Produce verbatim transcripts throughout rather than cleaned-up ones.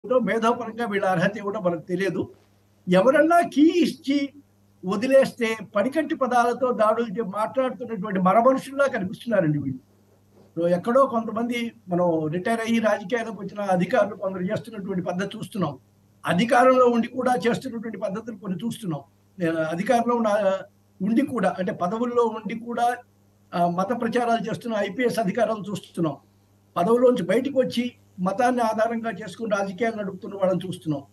మేధోపరంగా వీళ్ళ అర్హత ఏమిటో మనకు తెలియదు. ఎవరన్నా కీ ఇచ్చి వదిలేస్తే పడికట్టి పదాలతో దాడులు చే మాట్లాడుతున్నటువంటి మరమనుషుల్లా కనిపిస్తున్నారండి వీళ్ళు. సో, ఎక్కడో కొంతమంది మనం రిటైర్ అయ్యి రాజకీయాల్లోకి వచ్చిన అధికారులు కొందరు చేస్తున్నటువంటి పద్ధతి చూస్తున్నాం. అధికారంలో ఉండి కూడా చేస్తున్నటువంటి పద్ధతులు కొన్ని చూస్తున్నాం. నేను అధికారంలో ఉన్న ఉండి కూడా అంటే పదవుల్లో ఉండి కూడా ఆహ్, మత ప్రచారాలు చేస్తున్న ఐపీఎస్ అధికారులను చూస్తున్నాం. పదవిలోంచి బయటికి వచ్చి మతాన్ని ఆధారంగా చేసుకొని రాజకీయాలు నడుపుతున్న వాళ్ళని చూస్తున్నాం.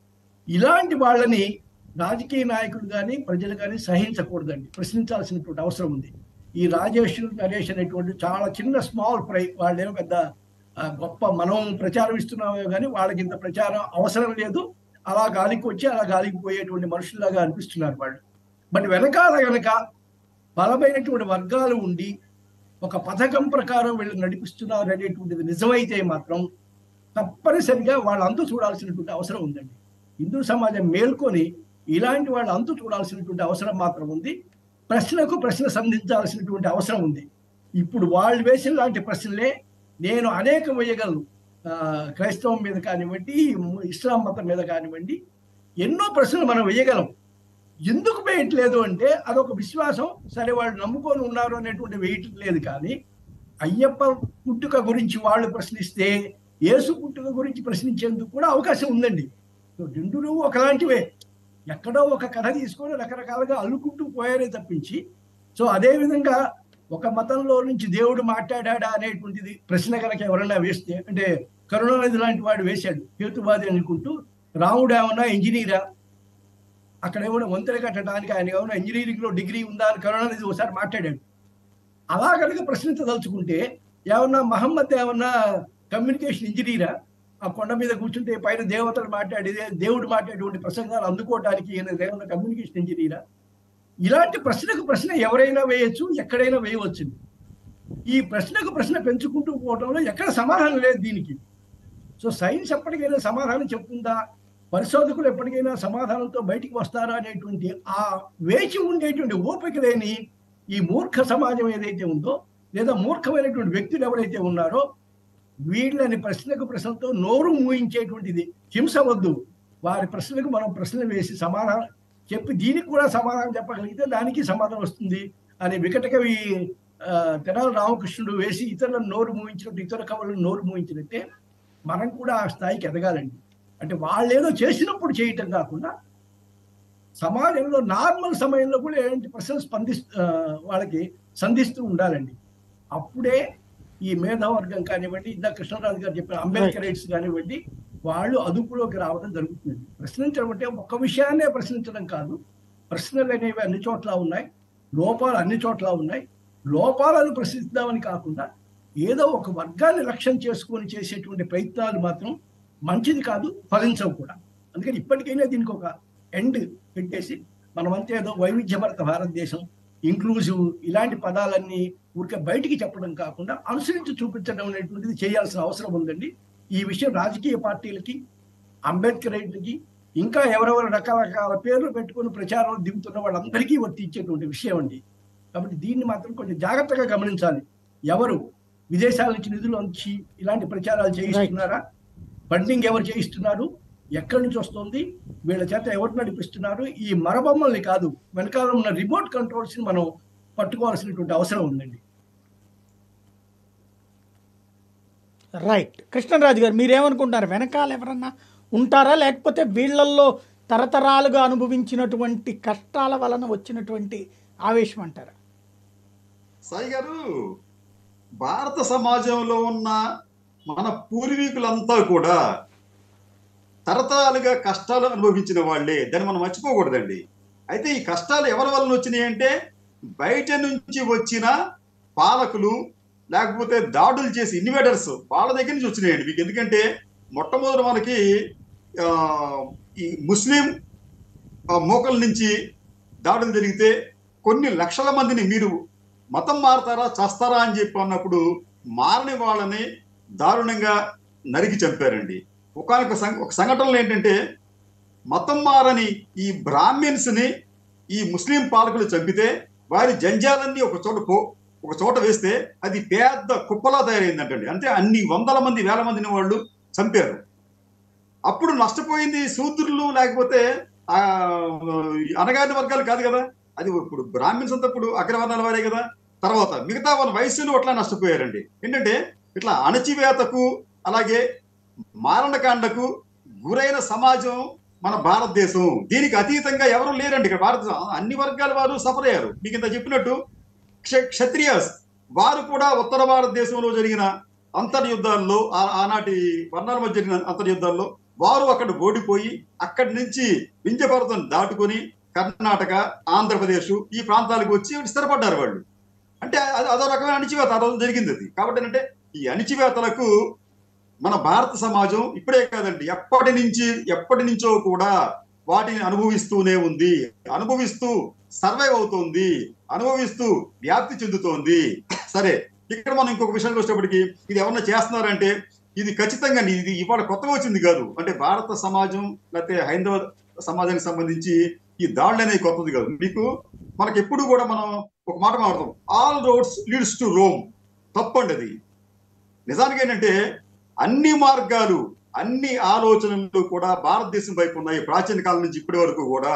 ఇలాంటి వాళ్ళని రాజకీయ నాయకులు గాని, ప్రజలు గాని సహించకూడదండి. ప్రశ్నించాల్సినటువంటి అవసరం ఉంది. ఈ రాజేష్, నరేష్ అనేటువంటి చాలా చిన్న స్మాల్ ఫ్రై. వాళ్ళేమో పెద్ద ఆహ్, గొప్ప మనం ప్రచారం ఇస్తున్నామే గాని వాళ్ళకి ఇంత ప్రచారం అవసరం లేదు. అలా గాలికి వచ్చి అలా గాలికి పోయేటువంటి మనుషుల్లాగా అనిపిస్తున్నారు వాళ్ళు. బట్ వెనకాల గనక బలమైనటువంటి వర్గాలు ఉండి ఒక పథకం ప్రకారం వీళ్ళు నడిపిస్తున్నారు అనేటువంటిది నిజమైతే మాత్రం తప్పనిసరిగా వాళ్ళ అంతు చూడాల్సినటువంటి అవసరం ఉందండి. హిందూ సమాజం మేల్కొని ఇలాంటి వాళ్ళ అంతు చూడాల్సినటువంటి అవసరం మాత్రం ఉంది. ప్రశ్నకు ప్రశ్న సంధించాల్సినటువంటి అవసరం ఉంది. ఇప్పుడు వాళ్ళు వేసిన లాంటి ప్రశ్నలే నేను అనేకం వేయగలను. ఆహ్, క్రైస్తవం మీద కానివ్వండి, ఇస్లాం మతం మీద కానివ్వండి, ఎన్నో ప్రశ్నలు మనం వేయగలం. ఎందుకు వేయట్లేదు అంటే అదొక విశ్వాసం. సరే వాళ్ళు నమ్ముకొని ఉన్నారు అనేటువంటి వేయటం లేదు. కానీ అయ్యప్ప పుట్టుక గురించి వాళ్ళు ప్రశ్నిస్తే యేసు పుట్టుక గురించి ప్రశ్నించేందుకు కూడా అవకాశం ఉందండి. సో, రెండును ఒకలాంటివే. ఎక్కడో ఒక కథ తీసుకొని రకరకాలుగా అల్లుకుంటూ పోయారే తప్పించి, సో అదే విధంగా ఒక మతంలో నుంచి దేవుడు మాట్లాడా అనేటువంటిది ప్రశ్న కనుక ఎవరైనా వేస్తే, అంటే కరుణానిధి లాంటి వాడు వేశాడు హేతువాది అనుకుంటూ, రాముడు ఏమన్నా ఇంజనీరా, అక్కడ ఏమన్నా వంతెన కట్టడానికి ఆయన ఏమన్నా ఇంజనీరింగ్ లో డిగ్రీ ఉందా అని కరుణానిధి ఒకసారి మాట్లాడాడు. అలా కనుక ప్రశ్నించదలుచుకుంటే ఏమన్నా మహమ్మద్ ఏమన్నా కమ్యూనికేషన్ ఇంజనీరా, ఆ కొండ మీద కూర్చుంటే పైన దేవతలు మాట్లాడేది దేవుడు మాట్లాడేటువంటి ప్రసంగాలు అందుకోవడానికి ఈయన ఏమన్నా కమ్యూనికేషన్ ఇంజనీరా? ఇలాంటి ప్రశ్నకు ప్రశ్న ఎవరైనా వేయొచ్చు, ఎక్కడైనా వేయవచ్చు. ఈ ప్రశ్నకు ప్రశ్న పెంచుకుంటూ పోవడంలో ఎక్కడ సమాధానం లేదు దీనికి. సో సైన్స్ ఎప్పటికైనా సమాధానం చెప్తుందా, పరిశోధకులు ఎప్పటికైనా సమాధానంతో బయటికి వస్తారా అనేటువంటి ఆ వేచి ఉండేటువంటి ఓపిక లేని ఈ మూర్ఖ సమాజం ఏదైతే ఉందో, లేదా మూర్ఖమైనటువంటి వ్యక్తులు ఎవరైతే ఉన్నారో, వీళ్ళని ప్రశ్నకు ప్రశ్నతో నోరు మూయించేటువంటిది హింస వద్దు. వారి ప్రశ్నలకు మనం ప్రశ్నలు వేసి సమాధానం చెప్పి దీనికి కూడా సమాధానం చెప్పగలిగితే దానికి సమాధానం వస్తుంది అని వికట కవి తెనాలి రామకృష్ణుడు వేసి ఇతరులను నోరు మూయించినట్టు, ఇతర కవులను నోరు మూయించినట్టే మనం కూడా ఆ స్థాయికి ఎదగాలండి. అంటే వాళ్ళు ఏదో చేసినప్పుడు చేయటం కాకుండా సమాజంలో నార్మల్ సమయంలో కూడా ఎలాంటి ప్రశ్నలు స్పందిస్తూ వాళ్ళకి సంధిస్తూ ఉండాలండి. అప్పుడే ఈ మేధావర్గం కానివ్వండి, ఇందా కృష్ణరాజు గారు చెప్పిన అంబేద్కరైట్స్ కానివ్వండి, వాళ్ళు అదుపులోకి రావడం జరుగుతుంది. ప్రశ్నించడం అంటే ఒక్క విషయాన్నే ప్రశ్నించడం కాదు. ప్రశ్నలు అనేవి అన్ని చోట్ల ఉన్నాయి, లోపాలు అన్ని చోట్ల ఉన్నాయి. లోపాలను ప్రశ్నిద్దామని కాకుండా ఏదో ఒక వర్గాన్ని లక్ష్యం చేసుకొని చేసేటువంటి ప్రయత్నాలు మాత్రం మంచిది కాదు, ఫలించవు కూడా. అందుకని ఇప్పటికైనా దీనికి ఒక ఎండ్ పెట్టేసి మనమంతా ఏదో వైవిధ్యభరిత భారతదేశం, ఇంక్లూజివ్ ఇలాంటి పదాలన్నీ ఊరికే బయటికి చెప్పడం కాకుండా అనుసరించి చూపించడం అనేటువంటిది చేయాల్సిన అవసరం ఉందండి. ఈ విషయం రాజకీయ పార్టీలకి, అంబేద్కరైట్లకి, ఇంకా ఎవరెవరు రకరకాల పేర్లు పెట్టుకుని ప్రచారం దిగుతున్న వాళ్ళందరికీ వర్తించేటువంటి విషయం అండి. కాబట్టి దీన్ని మాత్రం కొంచెం జాగ్రత్తగా గమనించాలి. ఎవరు విదేశాల నుంచి నిధులు అంచి ఇలాంటి ప్రచారాలు చేయిస్తున్నారా, ఫండింగ్ ఎవరు చేయిస్తున్నారు, ఎక్కడి నుంచి వస్తుంది, వీళ్ళ చేత ఎవరు నడిపిస్తున్నారు, ఈ మరబొమ్మల్ని కాదు వెనకాల ఉన్న రిమోట్ కంట్రోల్స్ ని మనం పట్టుకోవాల్సినటువంటి అవసరం ఉందండి. రైట్. కృష్ణరాజు గారు మీరేమనుకుంటారు? వెనకాల ఎవరన్నా ఉంటారా, లేకపోతే వీళ్ళల్లో తరతరాలుగా అనుభవించినటువంటి కష్టాల వలన వచ్చినటువంటి ఆవేశం అంటారా? సాయి గారు, భారత సమాజంలో ఉన్న మన పూర్వీకులంతా కూడా తరతరాలుగా కష్టాలు అనుభవించిన వాళ్ళే, దాన్ని మనం మర్చిపోకూడదండి. అయితే ఈ కష్టాలు ఎవరి వలన వచ్చినాయి అంటే బయట నుంచి వచ్చిన పాలకులు, లేకపోతే దాడులు చేసి ఇన్వేడర్స్ వాళ్ళ దగ్గర నుంచి వచ్చినాయండి మీకు. ఎందుకంటే మొట్టమొదటి మనకి ఈ ముస్లిం మోకల నుంచి దాడులు జరిగితే కొన్ని లక్షల మందిని మీరు మతం మారతారా చేస్తారా అని చెప్పి అన్నప్పుడు మారని వాళ్ళని దారుణంగా నరికి చంపారండి. ఒకనొక ఒక సంఘటనలు ఏంటంటే మతం మారని ఈ బ్రాహ్మిన్స్ని ఈ ముస్లిం పాలకులు చంపితే వారి జంజాలన్నీ ఒక చోట పో ఒక చోట వేస్తే అది పెద్ద కుప్పలా తయారైందంటండి. అంటే అన్ని వందల మంది వేల మందిని వాళ్ళు చంపారు. అప్పుడు నష్టపోయింది శూద్రులు లేకపోతే ఆ అనగారిన వర్గాలు కాదు కదా, అది ఇప్పుడు బ్రాహ్మిన్స్ అంతా ఇప్పుడు అగ్రవర్ణాల వారే కదా. తర్వాత మిగతా వాళ్ళ వయస్సులు అట్లా నష్టపోయారండి. ఏంటంటే ఇట్లా అణచివేతకు అలాగే మారణకాండకు గురైన సమాజం మన భారతదేశం. దీనికి అతీతంగా ఎవరు లేరండి ఇక్కడ భారతదేశం. అన్ని వర్గాల వారు సఫర్ అయ్యారు. మీకు ఇంత చెప్పినట్టు క్షత్రియాస్ వారు కూడా ఉత్తర భారతదేశంలో జరిగిన అంతర్యుద్ధాల్లో ఆనాటి వర్ణాల మధ్య జరిగిన అంతర్యుద్ధాల్లో వారు అక్కడ ఓడిపోయి అక్కడి నుంచి వింధ్య పర్వతం దాటుకొని కర్ణాటక, ఆంధ్రప్రదేశ్ ఈ ప్రాంతాలకు వచ్చి స్థిరపడ్డారు వాళ్ళు. అంటే అదో రకమైన అణిచివేత ఆ రోజు జరిగింది అది. కాబట్టి అంటే ఈ అణిచివేతలకు మన భారత సమాజం ఇప్పుడే కాదండి, ఎప్పటి నుంచి ఎప్పటి నుంచో కూడా వాటిని అనుభవిస్తూనే ఉంది, అనుభవిస్తూ సర్వైవ్ అవుతోంది, అనుభవిస్తూ వ్యాప్తి చెందుతోంది. సరే, ఇక్కడ మనం ఇంకొక విషయానికి వచ్చేటప్పటికి ఇది ఎవరన్నా చేస్తున్నారంటే ఇది ఖచ్చితంగా ఇది ఇవాళ కొత్తగా వచ్చింది కాదు. అంటే భారత సమాజం లేకపోతే హైందవ సమాజానికి సంబంధించి ఈ దాడులు అనేవి కొత్తది కాదు. మీకు మనకి ఎప్పుడు కూడా మనం ఒక మాట మాట్లాడతాం, all roads leads to Rome. తప్పండి అది. నిజానికి ఏంటంటే అన్ని మార్గాలు అన్ని ఆలోచనలు కూడా భారతదేశం వైపు ఉన్నాయి. ప్రాచీన కాలం నుంచి ఇప్పటి వరకు కూడా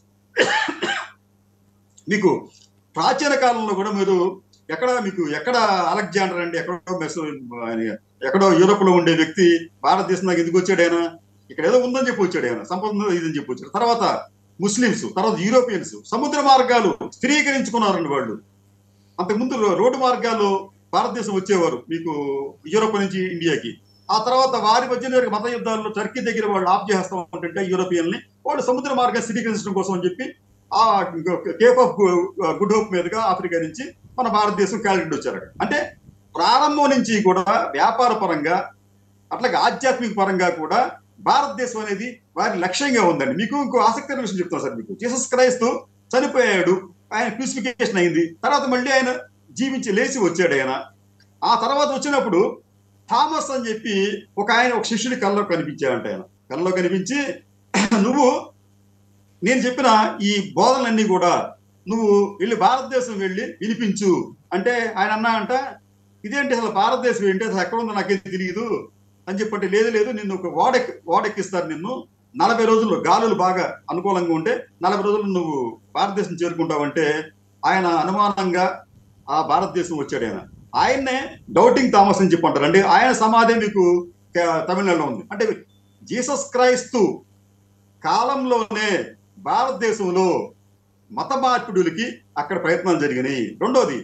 మీకు ప్రాచీన కాలంలో కూడా మీరు ఎక్కడ మీకు ఎక్కడ అలెగ్జాండర్ అండి ఎక్కడో మెస్ ఎక్కడో యూరోప్ లో ఉండే వ్యక్తి భారతదేశం నాకు ఎందుకు వచ్చాడు ఆయన, ఇక్కడ ఏదో ఉందని చెప్పి వచ్చాడు ఆయన, సంపద ఇదని చెప్పి వచ్చాడు. తర్వాత ముస్లింస్, తర్వాత యూరోపియన్స్ సముద్ర మార్గాలు స్థిరీకరించుకున్నారండి వాళ్ళు. అంతకుముందు రోడ్డు మార్గాలు భారతదేశం వచ్చేవారు మీకు యూరోప్ నుంచి ఇండియాకి. ఆ తర్వాత వారి మధ్య మత యుద్ధాల్లో టర్కీ దగ్గర వాళ్ళు ఆఫ్ చేస్తాం అంటే యూరోపియన్ని వాళ్ళు సముద్ర మార్గాన్ని స్థిరీకరించడం కోసం అని చెప్పి ఆ కేప్ ఆఫ్ గుడ్ హోప్ మీదుగా ఆఫ్రికా నుంచి మన భారతదేశం క్యాలిక్యులేట్ వచ్చారు. అంటే ప్రారంభం నుంచి కూడా వ్యాపార పరంగా అట్లాగే ఆధ్యాత్మిక పరంగా కూడా భారతదేశం అనేది వారి లక్ష్యంగా ఉందండి. మీకు ఇంకో ఆసక్తికరమైన విషయం చెప్తాను సార్. మీకు జీసస్ క్రైస్తు చనిపోయాడు, ఆయన క్రూసిఫికేషన్ అయింది, తర్వాత మళ్ళీ ఆయన జీవించి లేచి వచ్చాడు ఆయన. ఆ తర్వాత వచ్చినప్పుడు థామస్ అని చెప్పి ఒక ఆయన ఒక శిష్యుడి కళ్ళలో కనిపించాడంట. ఆయన కళ్ళలో కనిపించి నువ్వు నేను చెప్పిన ఈ బోధనలన్నీ కూడా నువ్వు వెళ్ళి భారతదేశం వెళ్ళి వినిపించు అంటే ఆయన అన్నా అంట ఇదేంటి అసలు భారతదేశం ఏంటి అసలు ఎక్కడ ఉందో నాకేం తెలియదు అని చెప్పంటే లేదు లేదు నిన్ను ఒక ఓడెక్ ఓడెక్కిస్తారు, నిన్ను నలభై రోజుల్లో గాలులు బాగా అనుకూలంగా ఉంటే నలభై రోజులు నువ్వు భారతదేశం చేరుకుంటావంటే ఆయన అనుమానంగా ఆ భారతదేశం వచ్చాడు. ఆయన ఆయన్నే డౌటింగ్ థామస్ అని చెప్పి అంటారు. అంటే ఆయన సమాధి మీకు తమిళనాడులో ఉంది. అంటే జీసస్ క్రైస్తు కాలంలోనే భారతదేశంలో మత మార్పిడులకి అక్కడ ప్రయత్నాలు జరిగినాయి. రెండోది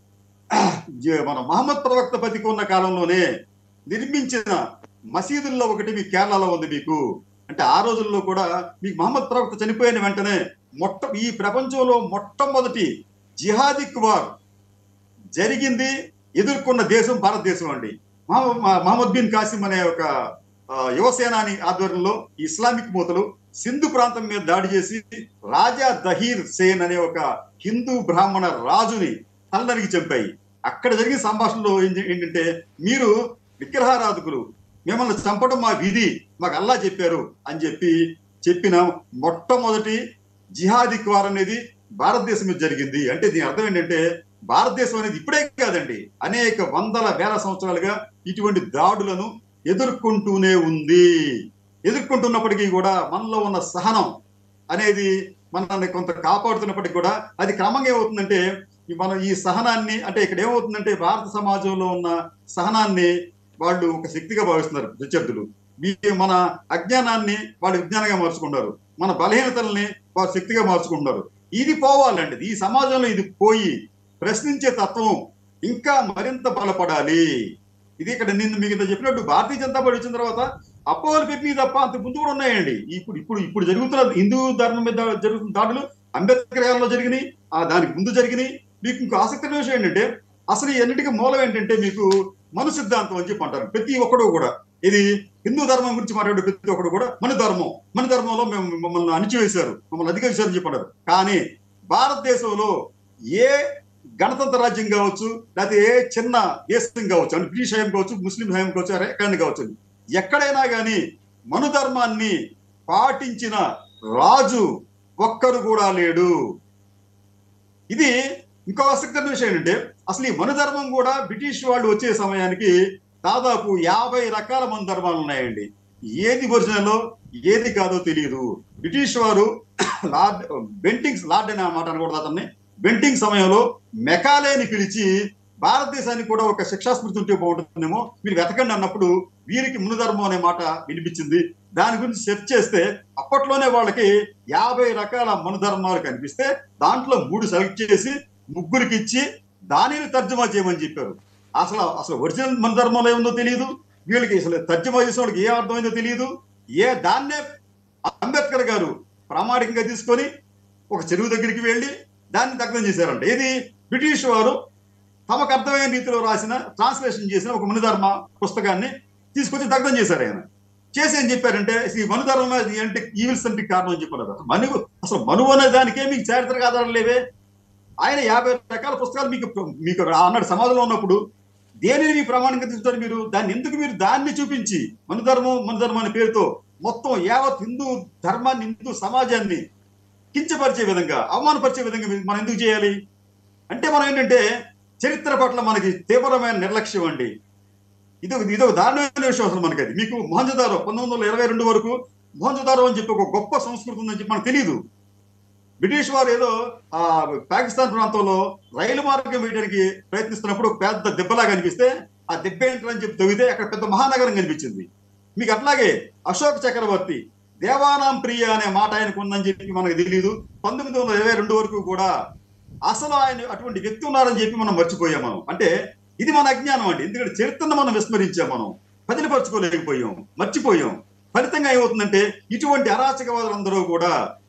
మన మహమ్మద్ ప్రవక్త బతికి ఉన్న కాలంలోనే నిర్మించిన మసీదుల్లో ఒకటి మీ కేరళలో ఉంది మీకు. అంటే ఆ రోజుల్లో కూడా మీకు మహమ్మద్ ప్రవక్త చనిపోయిన వెంటనే మొట్ట ఈ ప్రపంచంలో మొట్టమొదటి జిహాదిక్ వార్ జరిగింది ఎదుర్కొన్న దేశం భారతదేశం అండి. మహమ్మద్ బిన్ కాసిం అనే ఒక యువసేనాని ఆధ్వర్యంలో ఇస్లామిక్ మూతలు సింధు ప్రాంతం మీద దాడి చేసి రాజా దహీర్ సేన్ అనే ఒక హిందూ బ్రాహ్మణ రాజుని తలనరికి చంపాయి. అక్కడ జరిగిన సంభాషణలో ఏంటంటే మీరు విగ్రహారాధకులు, మిమ్మల్ని చంపడం మా విధి, మాకు అల్లా చెప్పారు అని చెప్పి చెప్పిన మొట్టమొదటి జిహాదిక్ వార్ అనేది భారతదేశం మీద జరిగింది. అంటే దీని అర్థం ఏంటంటే భారతదేశం అనేది ఇప్పుడే కాదండి, అనేక వందల వేల సంవత్సరాలుగా ఇటువంటి దాడులను ఎదుర్కొంటూనే ఉంది. ఎదుర్కొంటున్నప్పటికీ కూడా మనలో ఉన్న సహనం అనేది మనల్ని కొంత కాపాడుతున్నప్పటికీ కూడా అది క్రమంగా ఏమవుతుందంటే మనం ఈ సహనాన్ని అంటే ఇక్కడ ఏమవుతుందంటే భారత సమాజంలో ఉన్న సహనాన్ని వాళ్ళు ఒక శక్తిగా భావిస్తున్నారు ప్రత్యర్థులు. మన అజ్ఞానాన్ని వాళ్ళు విజ్ఞానంగా మార్చుకుంటారు, మన బలహీనతల్ని వారు శక్తిగా మార్చుకుంటున్నారు. ఇది పోవాలండి. ఈ సమాజంలో ఇది పోయి ప్రశ్నించే తత్వం ఇంకా మరింత బలపడాలి. ఇది ఇక్కడ నిన్ను మీకు ఇంత చెప్పినట్టు భారతీయ జనతా పార్టీ వచ్చిన తర్వాత అపోహలు పెట్టినవి తప్ప అంత ముందు కూడా ఉన్నాయండి. ఇప్పుడు ఇప్పుడు ఇప్పుడు జరుగుతున్న హిందూ ధర్మం మీద జరుగుతున్న దాడులు అంబేద్కర్ కాలంలో జరిగినాయి, ఆ దానికి ముందు జరిగినాయి. మీకు ఇంకో ఆసక్తికరమైన విషయం ఏంటంటే అసలు ఈ అన్నిటికీ మూలం ఏంటంటే మీకు మను సిద్ధాంతం అని చెప్పి అంటారు. ప్రతి ఒక్కడు కూడా ఇది హిందూ ధర్మం గురించి మాట్లాడే ప్రతి ఒక్కడు కూడా మన ధర్మం మన ధర్మంలో మేము మమ్మల్ని అణిచివేశారు, మమ్మల్ని అధిగమించారని చెప్పారు. కానీ భారతదేశంలో ఏ గణతంత్ర రాజ్యం కావచ్చు, లేకపోతే ఏ చిన్న దేశం కావచ్చు, అంటే బ్రిటిష్ హయాం కావచ్చు, ముస్లిం హయాం కావచ్చు, ఎక్కడైనా కావచ్చు, ఎక్కడైనా కానీ మను ధర్మాన్ని పాటించిన రాజు ఒక్కరు కూడా లేడు. ఇది ఇంకో ఆసక్తికరమైన విషయం ఏంటంటే అసలు ఈ మను ధర్మం కూడా బ్రిటిష్ వాళ్ళు వచ్చే సమయానికి దాదాపు యాభై రకాల మను ధర్మాలు ఉన్నాయండి. ఏది ఒరిజినలో ఏది కాదో తెలియదు. బ్రిటిష్ వారు లార్డ్ బెంటింగ్స్ లార్డ్ అనే మాట అనకూడదు అతన్ని, బెంటింగ్ సమయంలో మెకాలేని పిలిచి భారతదేశానికి కూడా ఒక శిక్షాస్మృతి ఉంటే బాగుంటుందేమో, మీరు వెతకండి అన్నప్పుడు వీరికి మునుధర్మం అనే మాట వినిపించింది. దాని గురించి సెర్చ్ చేస్తే అప్పట్లోనే వాళ్ళకి యాభై రకాల మనుధర్మాలు కనిపిస్తే దాంట్లో మూడు సెలెక్ట్ చేసి ముగ్గురికి ఇచ్చి దానిని తర్జుమా చేయమని చెప్పారు. అసలు అసలు ఒరిజినల్ మనుధర్మంలో ఏముందో తెలియదు, వీళ్ళకి అసలు తర్జుమా చేసిన వాళ్ళకి ఏ అర్థమైందో తెలియదు. ఏ దాన్నే అంబేద్కర్ గారు ప్రామాణికంగా తీసుకొని ఒక చెరువు దగ్గరికి వెళ్ళి దాన్ని దగ్ధం చేశారంట. ఇది బ్రిటిష్ వారు తమకు అర్థమైన రీతిలో రాసిన ట్రాన్స్లేషన్ చేసిన ఒక మనుధర్మ పుస్తకాన్ని తీసుకొచ్చి దగ్ధం చేశారు. ఆయన చేసి ఏం చెప్పారంటే ఈ మనుధర్మ అంటే ఈవిల్స్ అంటే కారణం అని చెప్పారు. మనువు అసలు మనువు అనే దానికే మీకు చారిత్రక ఆధారం లేవే. ఆయన యాభై రకాల పుస్తకాలు మీకు మీకు అన్నాడు సమాజంలో ఉన్నప్పుడు దేనిని మీ ప్రామాణికంగా తీసుకుంటారు మీరు? దాన్ని ఎందుకు మీరు దాన్ని చూపించి మనుధర్మం మనుధర్మం అనే పేరుతో మొత్తం యావత్ హిందూ ధర్మాన్ని హిందూ సమాజాన్ని కించపరిచే విధంగా అవమానపరిచే విధంగా మనం ఎందుకు చేయాలి? అంటే మనం ఏంటంటే చరిత్ర పట్ల మనకి తీవ్రమైన నిర్లక్ష్యం అండి. ఇది ఇదొక దారుణమైన విషయం అసలు మనకి. అది మీకు మొహంజదారో పంతొమ్మిది వందల ఇరవై రెండు వరకు మొహంజదారో అని చెప్పి ఒక గొప్ప సంస్కృతి ఉందని చెప్పి మనకు తెలియదు. బ్రిటిష్ వారు ఏదో ఆ పాకిస్తాన్ ప్రాంతంలో రైలు మార్గం వేయడానికి ప్రయత్నిస్తున్నప్పుడు ఒక పెద్ద దెబ్బలా కనిపిస్తే ఆ దెబ్బ ఏంటని చెప్పి తవ్వితే అక్కడ పెద్ద మహానగరం కనిపించింది. మీకు అట్లాగే అశోక్ చక్రవర్తి దేవానాం ప్రియ అనే మాట ఆయనకు ఉందని చెప్పి మనకు తెలియదు. పంతొమ్మిది వందల ఇరవై రెండు వరకు కూడా అసలు ఆయన అటువంటి వ్యక్తి ఉన్నారని చెప్పి మనం మర్చిపోయాం. మనం అంటే ఇది మన అజ్ఞానం అండి. ఎందుకంటే చరిత్రను మనం విస్మరించాం, మనం బదిలిపరచుకోలేకపోయాం, మర్చిపోయాం. ఫలితంగా ఏమవుతుందంటే ఇటువంటి అరాచకవాదులందరూ కూడా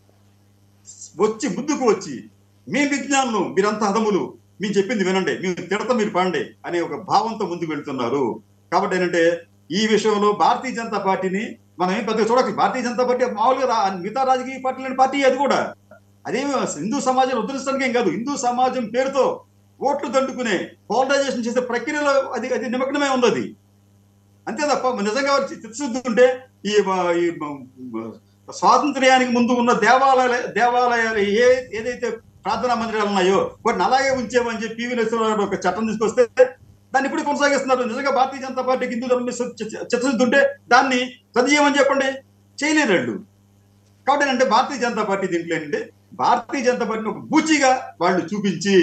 వచ్చి ముందుకు వచ్చి మేము విజ్ఞానులు, మీరంతా హదములు, మేము చెప్పింది వినండి, మేము తిడతా మీరు పండి అనే ఒక భావంతో ముందుకు వెళ్తున్నారు. కాబట్టి ఏంటంటే ఈ విషయంలో భారతీయ జనతా పార్టీని మనం ఏం పెద్దగా చూడక, భారతీయ జనతా పార్టీ మామూలుగా మిగతా రాజకీయ పార్టీలని పార్టీ అది కూడా అదేమి హిందూ సమాజాన్ని ఉద్ధరించడానికి ఏం కాదు. హిందూ సమాజం పేరుతో ఓట్లు దండుకునే పోలరైజేషన్ చేసే ప్రక్రియలో అది అది నిమగ్నమే ఉంది. అది అంతే తప్ప నిజంగా చిత్తశుద్ధి ఉంటే ఈ స్వాతంత్ర్యానికి ముందు ఉన్న దేవాలయ దేవాలయాలు ఏ ఏదైతే ప్రార్థనా మందిరాలు ఉన్నాయో వాటిని అలాగే ఉంచేమని చెప్పి పివి నరసింహారావు ఒక చట్టం తీసుకొస్తే దాన్ని ఇప్పుడు కొనసాగిస్తున్నారు. నిజంగా భారతీయ జనతా పార్టీకి హిందూ ధర్మం చిత్తశుద్ధి ఉంటే దాన్ని రద్దు చేయమని చెప్పండి, చేయలేరు వాళ్ళు. కాబట్టి అంటే భారతీయ జనతా పార్టీ దీంట్లో ఏంటంటే భారతీయ జనతా పార్టీని ఒక బూచిగా వాళ్ళు చూపించి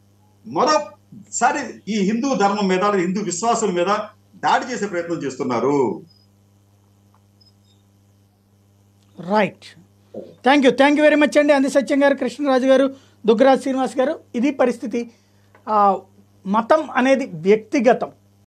మరోసారి ఈ హిందూ ధర్మం మీద హిందూ విశ్వాసుల మీద దాడి చేసే ప్రయత్నం చేస్తున్నారు. Right, thank you thank you very much అండి. అంది సత్యం గారు, కృష్ణరాజు గారు, దుగ్గరాజ్ శ్రీనివాస్ గారు. ఇది పరిస్థితి. మతం అనేది వ్యక్తిగతం.